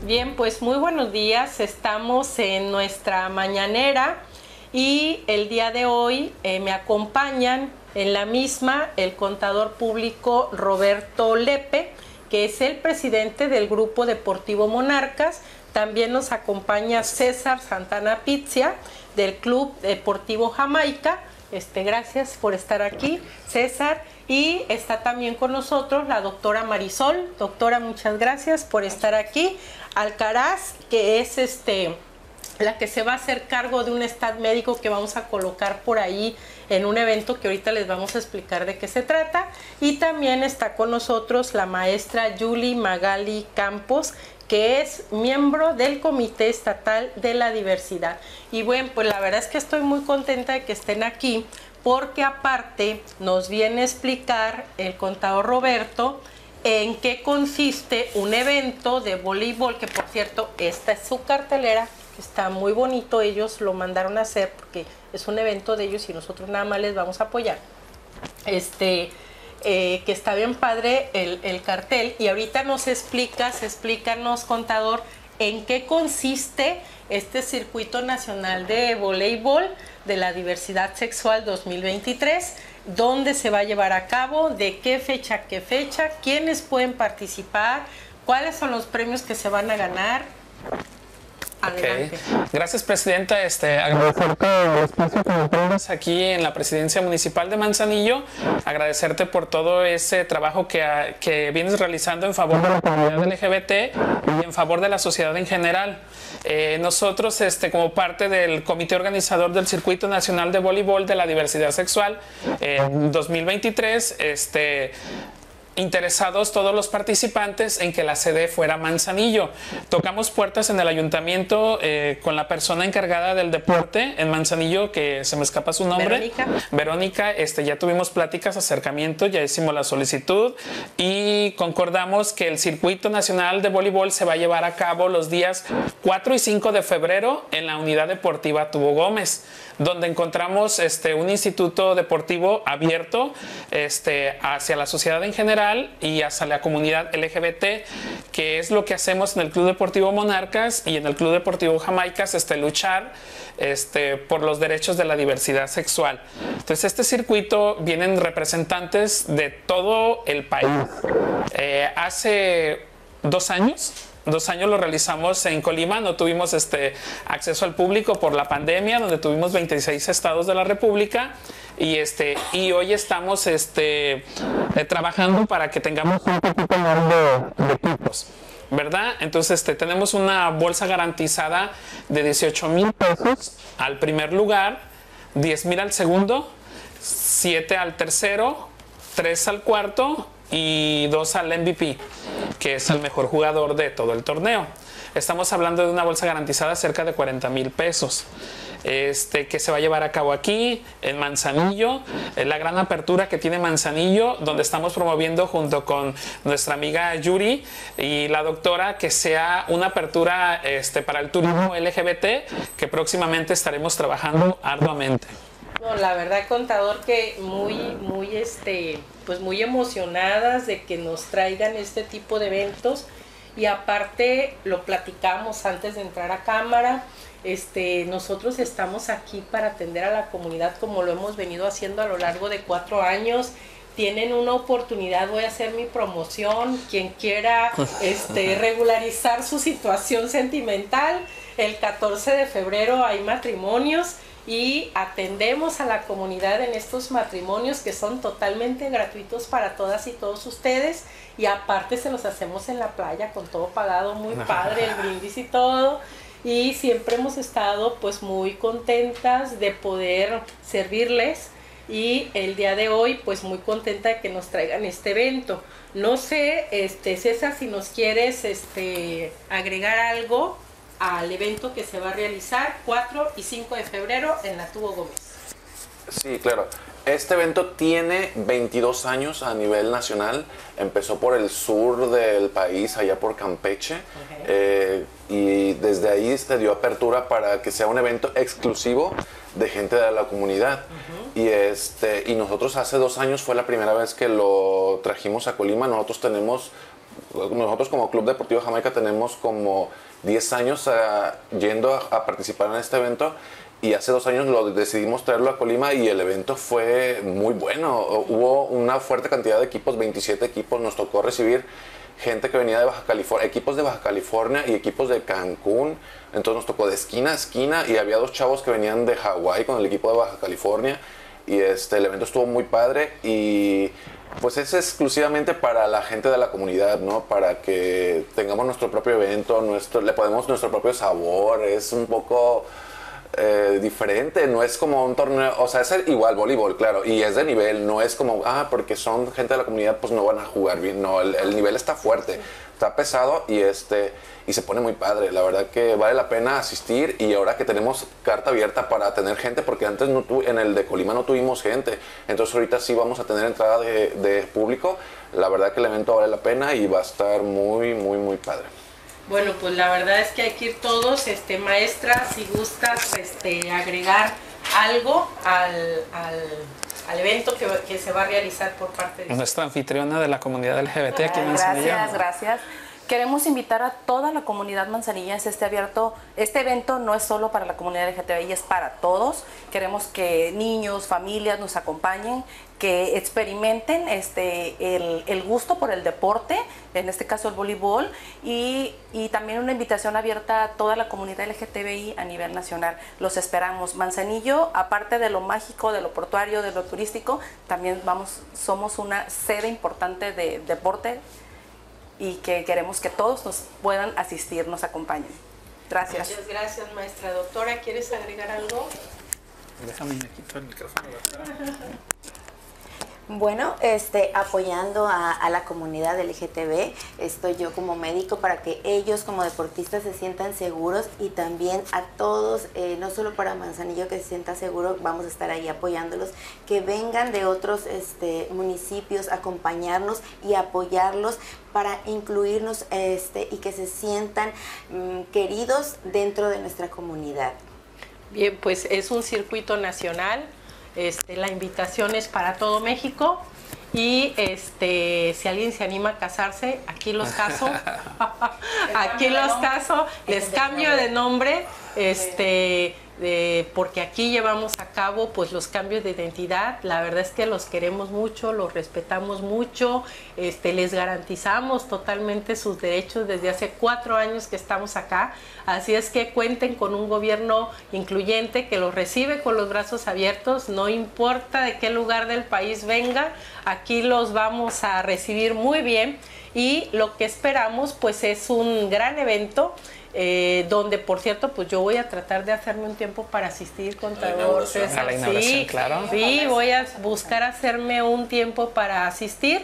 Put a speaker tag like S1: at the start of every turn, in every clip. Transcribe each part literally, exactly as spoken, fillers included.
S1: Bien, pues muy buenos días. Estamos en nuestra mañanera y el día de hoy eh, me acompañan en la misma el contador público Roberto Lepe, que es el presidente del Grupo Deportivo Monarcas. También nos acompaña César Santana Pizia del Club Deportivo Jamaica. Este, gracias por estar aquí, César. Y está también con nosotros la doctora Marisol. Doctora, muchas gracias por estar aquí. Alcaraz, que es este, la que se va a hacer cargo de un stand médico que vamos a colocar por ahí en un evento que ahorita les vamos a explicar de qué se trata. Y también está con nosotros la maestra Yuli Magali Campos, que es miembro del Comité Estatal de la Diversidad. Y bueno, pues la verdad es que estoy muy contenta de que estén aquí, porque aparte nos viene a explicar el contador Roberto en qué consiste un evento de voleibol, que por cierto, esta es su cartelera, que está muy bonito, ellos lo mandaron a hacer porque es un evento de ellos y nosotros nada más les vamos a apoyar. Este, eh, que está bien padre el, el cartel, y ahorita nos explicas, explícanos, contador, en qué consiste este Circuito Nacional de Voleibol de la Diversidad Sexual dos mil veintitrés, dónde se va a llevar a cabo, de qué fecha a qué fecha, quiénes pueden participar, cuáles son los premios que se van a ganar. Adelante.
S2: Okay. Gracias, presidenta. Este, agradecerte el espacio que nos brindas aquí en la Presidencia Municipal de Manzanillo. Agradecerte por todo ese trabajo que, que vienes realizando en favor de la comunidad L G B T y en favor de la sociedad en general. Eh, nosotros, este, como parte del Comité Organizador del Circuito Nacional de Voleibol de la Diversidad Sexual en dos mil veintitrés, este... interesados todos los participantes en que la sede fuera Manzanillo. Tocamos puertas en el ayuntamiento eh, con la persona encargada del deporte en Manzanillo, que se me escapa su nombre.
S1: Verónica.
S2: Verónica, este, ya tuvimos pláticas, acercamiento, ya hicimos la solicitud y concordamos que el Circuito Nacional de Voleibol se va a llevar a cabo los días cuatro y cinco de febrero en la Unidad Deportiva Tubo Gómez, donde encontramos este, un instituto deportivo abierto este, hacia la sociedad en general y hacia la comunidad L G B T, que es lo que hacemos en el Club Deportivo Monarcas y en el Club Deportivo Jamaicas, este, luchar este, por los derechos de la diversidad sexual. Entonces, este circuito vienen representantes de todo el país. Eh, hace dos años Dos años lo realizamos en Colima, no tuvimos este acceso al público por la pandemia, donde tuvimos veintiséis estados de la República, y este y hoy estamos este eh, trabajando para que tengamos un poquito más de, de equipos, ¿verdad? Entonces este, tenemos una bolsa garantizada de dieciocho mil pesos al primer lugar, diez mil al segundo, siete al tercero, tres al cuarto y dos al M V P, que es el mejor jugador de todo el torneo. Estamos hablando de una bolsa garantizada cerca de cuarenta mil pesos. Este, que se va a llevar a cabo aquí en Manzanillo, la gran apertura que tiene Manzanillo, donde estamos promoviendo junto con nuestra amiga Yuri y la doctora que sea una apertura este, para el turismo L G B T, que próximamente estaremos trabajando arduamente.
S1: No, la verdad, contador, que muy, muy, este, pues muy emocionadas de que nos traigan este tipo de eventos, y aparte lo platicamos antes de entrar a cámara. Este, nosotros estamos aquí para atender a la comunidad como lo hemos venido haciendo a lo largo de cuatro años. Tienen una oportunidad, voy a hacer mi promoción, quien quiera este, regularizar su situación sentimental, el catorce de febrero hay matrimonios y atendemos a la comunidad en estos matrimonios que son totalmente gratuitos para todas y todos ustedes, y aparte se los hacemos en la playa con todo pagado, muy padre el brindis y todo, y siempre hemos estado pues muy contentas de poder servirles, y el día de hoy pues muy contenta de que nos traigan este evento. No sé, este, César, si nos quieres este, agregar algo al evento que se va a realizar cuatro y cinco de febrero en la Tubo Gómez.
S3: Sí, claro. Este evento tiene veintidós años a nivel nacional. Empezó por el sur del país, allá por Campeche. Okay. Eh, y desde ahí se dio apertura para que sea un evento exclusivo de gente de la comunidad. Uh-huh. y, este, y nosotros hace dos años fue la primera vez que lo trajimos a Colima. Nosotros tenemos nosotros como Club Deportivo Jamaica tenemos como diez años uh, yendo a, a participar en este evento. Y hace dos años lo decidimos traerlo a Colima y el evento fue muy bueno. Hubo una fuerte cantidad de equipos, veintisiete equipos. Nos tocó recibir gente que venía de Baja California, equipos de Baja California y equipos de Cancún. Entonces nos tocó de esquina a esquina y había dos chavos que venían de Hawái con el equipo de Baja California. Y este, el evento estuvo muy padre y pues es exclusivamente para la gente de la comunidad, ¿no? Para que tengamos nuestro propio evento, nuestro, le ponemos nuestro propio sabor. Es un poco... Eh, diferente, no es como un torneo, o sea, es igual voleibol, claro, y es de nivel, no es como, ah, porque son gente de la comunidad, pues no van a jugar bien, no, el, el nivel está fuerte, está pesado y este y se pone muy padre, la verdad que vale la pena asistir y ahora que tenemos carta abierta para tener gente, porque antes no tu, en el de Colima no tuvimos gente, entonces ahorita sí vamos a tener entrada de, de público, la verdad que el evento vale la pena y va a estar muy, muy, muy padre.
S1: Bueno, pues la verdad es que hay que ir todos, este, maestra, si gustas este, agregar algo al, al, al evento que, que se va a realizar por parte de
S2: nuestra anfitriona de la comunidad L G B T aquí en Manzanillo.
S4: Gracias, gracias. Queremos invitar a toda la comunidad manzanillense. Este abierto, este evento no es solo para la comunidad L G B T I, es para todos. Queremos que niños, familias nos acompañen, que experimenten este, el, el gusto por el deporte, en este caso el voleibol, y, y también una invitación abierta a toda la comunidad L G B T I a nivel nacional. Los esperamos. Manzanillo, aparte de lo mágico, de lo portuario, de lo turístico, también vamos, somos una sede importante de deporte y que queremos que todos nos puedan asistir, nos acompañen. Gracias.
S1: Muchas gracias, maestra. Doctora, ¿quieres agregar algo?
S2: Déjame me quito el micrófono.
S5: Bueno, este, apoyando a, a la comunidad L G B T, estoy yo como médico para que ellos como deportistas se sientan seguros y también a todos, eh, no solo para Manzanillo que se sienta seguro, vamos a estar ahí apoyándolos, que vengan de otros este, municipios a acompañarnos y apoyarlos para incluirnos este, y que se sientan mmm, queridos dentro de nuestra comunidad.
S1: Bien, pues es un circuito nacional. Este, la invitación es para todo México y este, si alguien se anima a casarse, aquí los caso, aquí los caso, les cambio de nombre, este, de, porque aquí llevamos a cabo pues los cambios de identidad. La verdad es que los queremos mucho, los respetamos mucho, este, les garantizamos totalmente sus derechos desde hace cuatro años que estamos acá. Así es que cuenten con un gobierno incluyente que los recibe con los brazos abiertos, no importa de qué lugar del país venga, aquí los vamos a recibir muy bien y lo que esperamos pues es un gran evento. Eh, donde por cierto pues yo voy a tratar de hacerme un tiempo para asistir, contador César.
S2: A la inauguración,
S1: sí,
S2: claro.
S1: Sí, voy a buscar hacerme un tiempo para asistir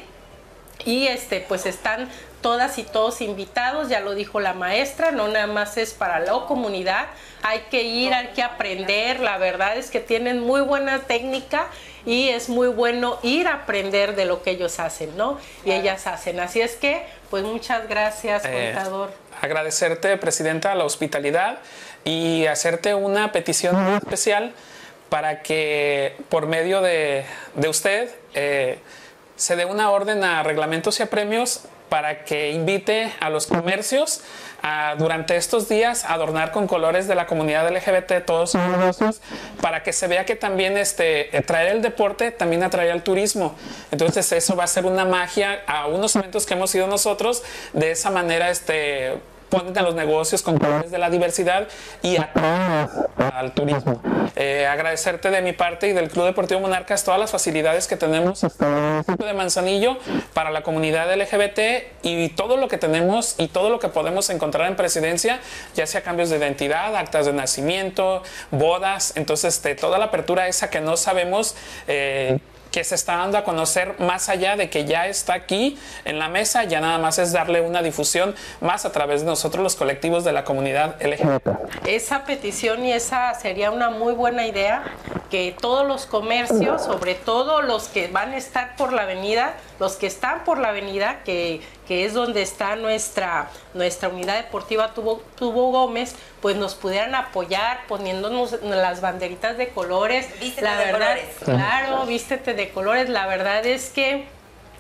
S1: y este pues están todas y todos invitados, ya lo dijo la maestra, no nada más es para la comunidad, hay que ir, hay que aprender, la verdad es que tienen muy buena técnica y es muy bueno ir a aprender de lo que ellos hacen, ¿no? Y ellas hacen, así es que pues muchas gracias, contador.
S2: Eh, agradecerte, presidenta, la hospitalidad y hacerte una petición muy especial para que por medio de, de usted eh, se dé una orden a reglamentos y a premios para que invite a los comercios a, durante estos días a adornar con colores de la comunidad L G B T todos sus negocios, para que se vea que también este, traer el deporte también atrae al turismo. Entonces eso va a ser una magia a unos eventos que hemos ido nosotros, de esa manera este, ponen a los negocios con colores de la diversidad y atraen al turismo. Eh, agradecerte de mi parte y del Club Deportivo Monarcas todas las facilidades que tenemos en el municipio de Manzanillo para la comunidad L G B T y todo lo que tenemos y todo lo que podemos encontrar en Presidencia, ya sea cambios de identidad, actas de nacimiento, bodas, entonces de toda la apertura esa que no sabemos eh, que se está dando a conocer más allá de que ya está aquí en la mesa, ya nada más es darle una difusión más a través de nosotros los colectivos de la comunidad L G B T.
S1: Esa petición y esa sería una muy buena idea, que todos los comercios, sobre todo los que van a estar por la avenida, los que están por la avenida, que, que es donde está nuestra, nuestra unidad deportiva Tubo, Tubo Gómez, pues nos pudieran apoyar poniéndonos las banderitas de colores.
S5: Vístete
S1: la
S5: de
S1: verdad,
S5: colores.
S1: Claro, vístete de colores. La verdad es que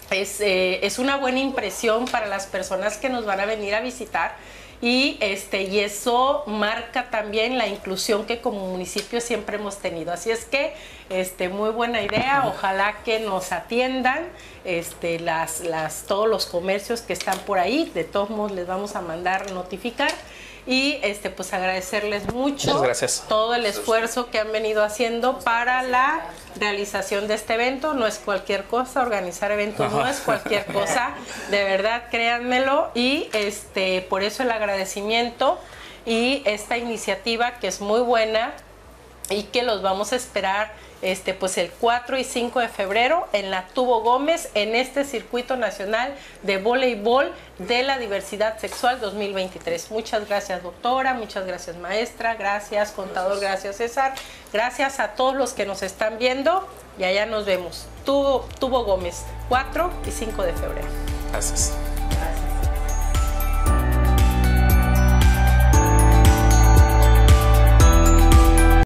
S1: es, eh, es una buena impresión para las personas que nos van a venir a visitar. Y, este, y eso marca también la inclusión que como municipio siempre hemos tenido. Así es que este, muy buena idea, ojalá que nos atiendan este, las, las, todos los comercios que están por ahí. De todos modos les vamos a mandar notificar. Y este, pues agradecerles mucho todo el esfuerzo que han venido haciendo para la realización de este evento. No es cualquier cosa, organizar eventos no es cualquier cosa, de verdad, créanmelo. Y este, por eso el agradecimiento y esta iniciativa que es muy buena y que los vamos a esperar este, pues el cuatro y cinco de febrero en la Tubo Gómez, en este Circuito Nacional de Voleibol de la Diversidad Sexual dos mil veintitrés. Muchas gracias, doctora, muchas gracias, maestra, gracias, contador, gracias, César, gracias a todos los que nos están viendo y allá nos vemos. Tubo, Tubo Gómez, cuatro y cinco de febrero.
S2: Gracias.